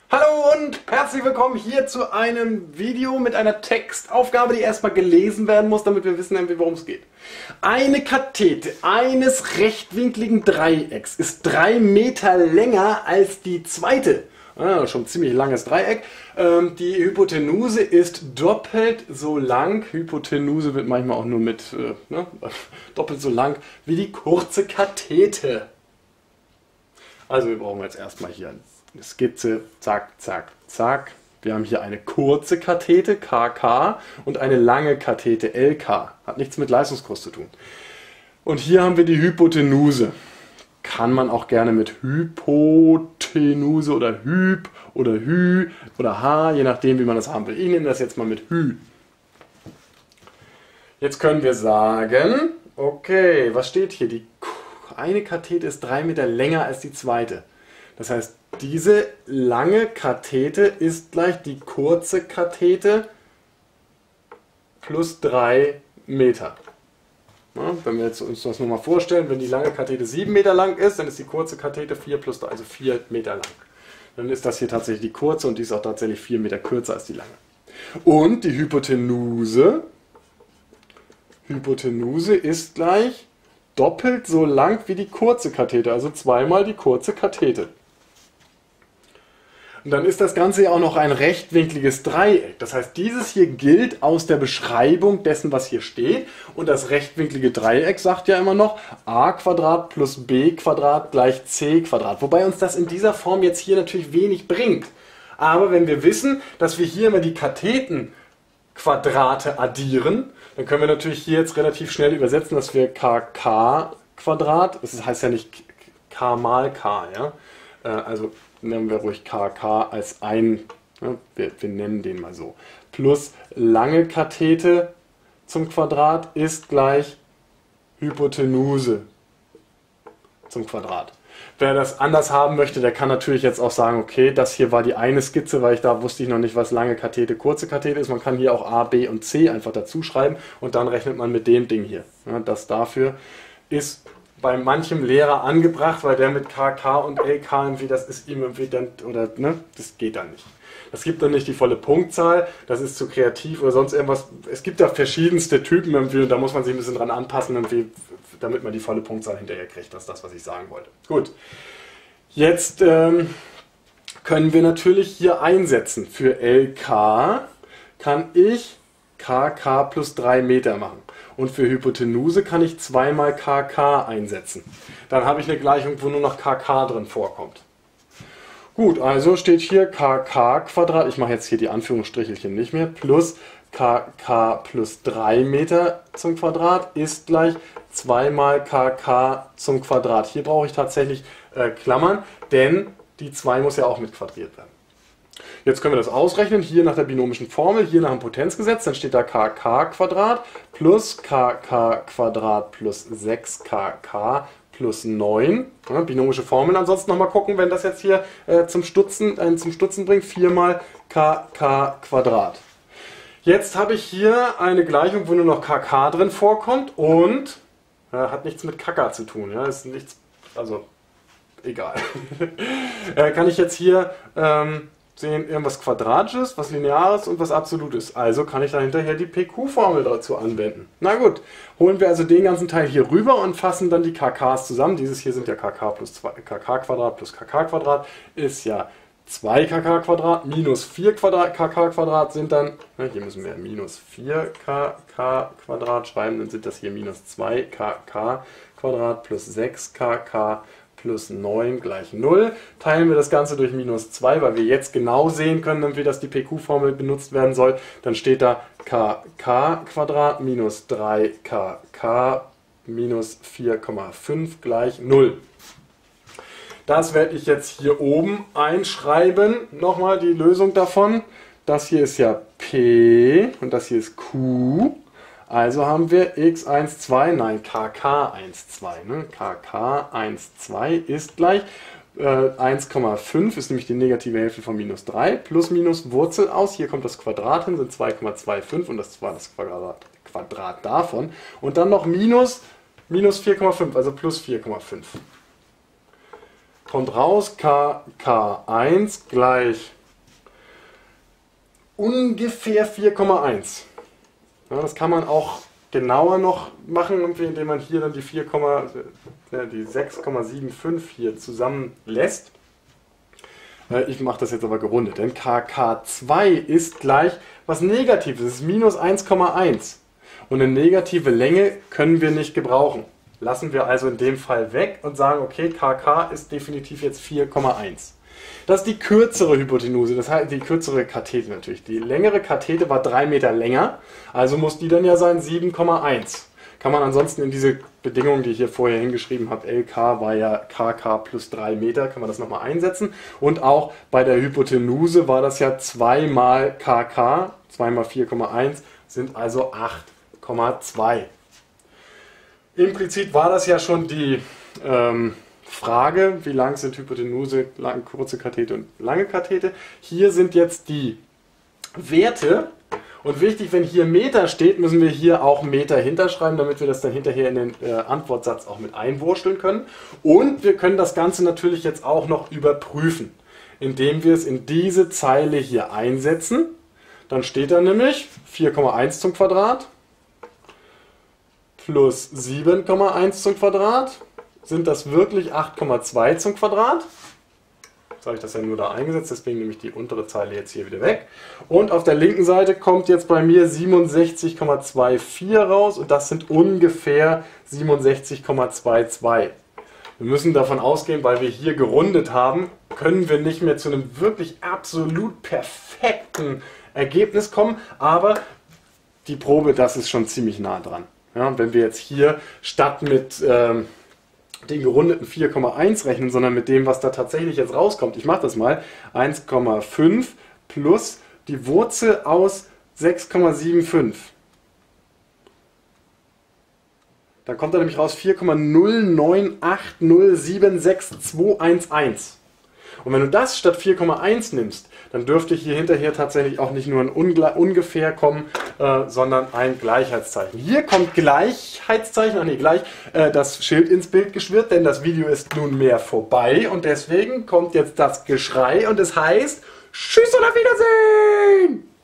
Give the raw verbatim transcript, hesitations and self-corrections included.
Hallo und herzlich willkommen hier zu einem Video mit einer Textaufgabe, die erstmal gelesen werden muss, damit wir wissen, worum es geht. Eine Kathete eines rechtwinkligen Dreiecks ist drei Meter länger als die zweite. Ah, schon ein ziemlich langes Dreieck. Ähm, die Hypotenuse ist doppelt so lang. Hypotenuse wird manchmal auch nur mit äh, ne, doppelt so lang wie die kurze Kathete. Also wir brauchen jetzt erstmal hier eine Skizze, zack, zack, zack. Wir haben hier eine kurze Kathete, K K, und eine lange Kathete, L K. Hat nichts mit Leistungskurs zu tun. Und hier haben wir die Hypotenuse. Kann man auch gerne mit Hypotenuse oder Hyp oder Hü oder H, je nachdem wie man das haben will. Ich nehme das jetzt mal mit Hü. Jetzt können wir sagen, okay, was steht hier? Die eine Kathete ist drei Meter länger als die zweite. Das heißt, diese lange Kathete ist gleich die kurze Kathete plus drei Meter. Ja, wenn wir jetzt uns das nochmal vorstellen, wenn die lange Kathete sieben Meter lang ist, dann ist die kurze Kathete vier plus drei, also vier Meter lang. Dann ist das hier tatsächlich die kurze und die ist auch tatsächlich vier Meter kürzer als die lange. Und die Hypotenuse, Hypotenuse ist gleich doppelt so lang wie die kurze Kathete, also zweimal die kurze Kathete. Und dann ist das Ganze ja auch noch ein rechtwinkliges Dreieck. Das heißt, dieses hier gilt aus der Beschreibung dessen, was hier steht. Und das rechtwinklige Dreieck sagt ja immer noch a Quadrat plus b Quadrat gleich c Quadrat. Wobei uns das in dieser Form jetzt hier natürlich wenig bringt. Aber wenn wir wissen, dass wir hier immer die Kathetenquadrate addieren, dann können wir natürlich hier jetzt relativ schnell übersetzen, dass wir kk Quadrat, das heißt ja nicht k mal k, ja? Also nehmen wir ruhig kk als ein, ja, wir, wir nennen den mal so, plus lange Kathete zum Quadrat ist gleich Hypotenuse zum Quadrat. Wer das anders haben möchte, der kann natürlich jetzt auch sagen, okay, das hier war die eine Skizze, weil ich da wusste ich noch nicht, was lange Kathete, kurze Kathete ist. Man kann hier auch A, B und C einfach dazu schreiben und dann rechnet man mit dem Ding hier. Ja, das dafür ist bei manchem Lehrer angebracht, weil der mit K K und L K irgendwie, das ist ihm irgendwie dann, oder, ne, das geht dann nicht. Das gibt dann nicht die volle Punktzahl, das ist zu kreativ oder sonst irgendwas. Es gibt da verschiedenste Typen irgendwie und da muss man sich ein bisschen dran anpassen, irgendwie, damit man die volle Punktzahl hinterher kriegt. Das ist das, was ich sagen wollte. Gut, jetzt ähm, können wir natürlich hier einsetzen. Für L K kann ich K K plus drei Meter machen. Und für Hypotenuse kann ich zweimal K K einsetzen. Dann habe ich eine Gleichung, wo nur noch K K drin vorkommt. Gut, also steht hier K K Quadrat, ich mache jetzt hier die Anführungsstrichelchen nicht mehr, plus K K plus drei Meter zum Quadrat ist gleich zweimal K K zum Quadrat. Hier brauche ich tatsächlich äh, Klammern, denn die zwei muss ja auch mit quadriert werden. Jetzt können wir das ausrechnen, hier nach der binomischen Formel, hier nach dem Potenzgesetz, dann steht da K K Quadrat plus K K Quadrat plus sechs K K plus neun. Ja, binomische Formel ansonsten nochmal gucken, wenn das jetzt hier äh, zum, Stutzen, äh, zum Stutzen bringt, vier mal K K Quadrat. Jetzt habe ich hier eine Gleichung, wo nur noch K K drin vorkommt und äh, hat nichts mit Kaka zu tun. Ja, ist nichts, also egal. äh, kann ich jetzt hier ähm, sehen, irgendwas Quadratisches, was Lineares und was Absolutes. Also kann ich da hinterher die P Q-Formel dazu anwenden. Na gut, holen wir also den ganzen Teil hier rüber und fassen dann die K Ks zusammen. Dieses hier sind ja K K plus zwei, K K Quadrat plus K K Quadrat ist ja zwei K K Quadrat minus vier Quadrat, K K Quadrat sind dann, na, hier müssen wir minus vier K K Quadrat schreiben, dann sind das hier minus zwei K K Quadrat plus sechs K K plus neun gleich null. Teilen wir das Ganze durch minus zwei, weil wir jetzt genau sehen können, wie das die P Q-Formel benutzt werden soll. Dann steht da K K Quadrat minus drei K K minus vier Komma fünf gleich null. Das werde ich jetzt hier oben einschreiben. Nochmal die Lösung davon. Das hier ist ja P und das hier ist Q. Also haben wir x eins, zwei, nein, K K eins, zwei. Ne? K K eins, zwei ist gleich äh, eins Komma fünf, ist nämlich die negative Hälfte von minus drei, plus minus Wurzel aus. Hier kommt das Quadrat hin, sind zwei Komma fünfundzwanzig und das war das Quadrat, Quadrat davon. Und dann noch minus, minus vier Komma fünf, also plus vier Komma fünf. Kommt raus, K K eins gleich ungefähr vier Komma eins. Ja, das kann man auch genauer noch machen, indem man hier dann die, vier, die sechs Komma fünfundsiebzig hier zusammenlässt. Ich mache das jetzt aber gerundet, denn K K zwei ist gleich was Negatives, es ist minus eins Komma eins. Und eine negative Länge können wir nicht gebrauchen. Lassen wir also in dem Fall weg und sagen, okay, K K ist definitiv jetzt vier Komma eins. Das ist die kürzere Hypotenuse, das heißt die kürzere Kathete natürlich. Die längere Kathete war drei Meter länger, also muss die dann ja sein sieben Komma eins. Kann man ansonsten in diese Bedingungen, die ich hier vorher hingeschrieben habe, L K war ja K K plus drei Meter, kann man das nochmal einsetzen. Und auch bei der Hypotenuse war das ja zwei mal K K, zwei mal vier Komma eins, sind also acht Komma zwei. Implizit war das ja schon die ähm, Frage, wie lang sind Hypotenuse, lang, kurze Kathete und lange Kathete. Hier sind jetzt die Werte. Und wichtig, wenn hier Meter steht, müssen wir hier auch Meter hinterschreiben, damit wir das dann hinterher in den äh, Antwortsatz auch mit einwursteln können. Und wir können das Ganze natürlich jetzt auch noch überprüfen, indem wir es in diese Zeile hier einsetzen. Dann steht da nämlich vier Komma eins zum Quadrat plus sieben Komma eins zum Quadrat. Sind das wirklich acht Komma zwei zum Quadrat? Jetzt habe ich das ja nur da eingesetzt, deswegen nehme ich die untere Zeile jetzt hier wieder weg. Und auf der linken Seite kommt jetzt bei mir siebenundsechzig Komma vierundzwanzig raus und das sind ungefähr siebenundsechzig Komma zweiundzwanzig. Wir müssen davon ausgehen, weil wir hier gerundet haben, können wir nicht mehr zu einem wirklich absolut perfekten Ergebnis kommen, aber die Probe, das ist schon ziemlich nah dran. Ja, wenn wir jetzt hier statt mit ähm, den gerundeten vier Komma eins rechnen, sondern mit dem, was da tatsächlich jetzt rauskommt. Ich mache das mal. eins Komma fünf plus die Wurzel aus sechs Komma fünfundsiebzig. Dann kommt da nämlich raus vier Komma null neun acht null sieben sechs zwei eins eins. Und wenn du das statt vier Komma eins nimmst, dann dürfte hier hinterher tatsächlich auch nicht nur ein Ungle- ungefähr kommen, äh, sondern ein Gleichheitszeichen. Hier kommt Gleichheitszeichen, ach nee, gleich äh, das Schild ins Bild geschwirrt, denn das Video ist nunmehr vorbei und deswegen kommt jetzt das Geschrei und es heißt Tschüss und auf Wiedersehen!